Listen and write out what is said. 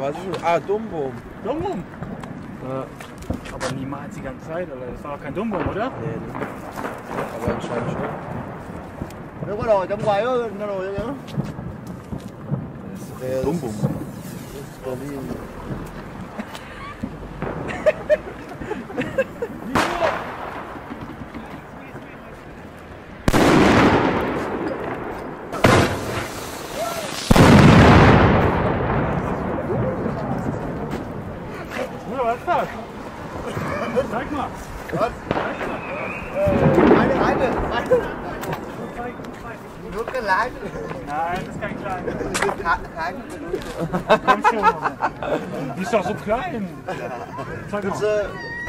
was ist das? Ah, Dumbum. Dumbum? Ja. Aber niemals die ganze Zeit, oder? Das war doch kein Dumbum, oder? Nee, aber anscheinend schon. Nó có đồ trong quầy đó, nó đồ vậy đó. Dumbum. Das ist Berlin. Was ist das? Zeig mal. Was? Eine. Nur klein. Nein, das ist kein kleiner. Kein. Komm schon. Die ist doch so klein. Zeig mal.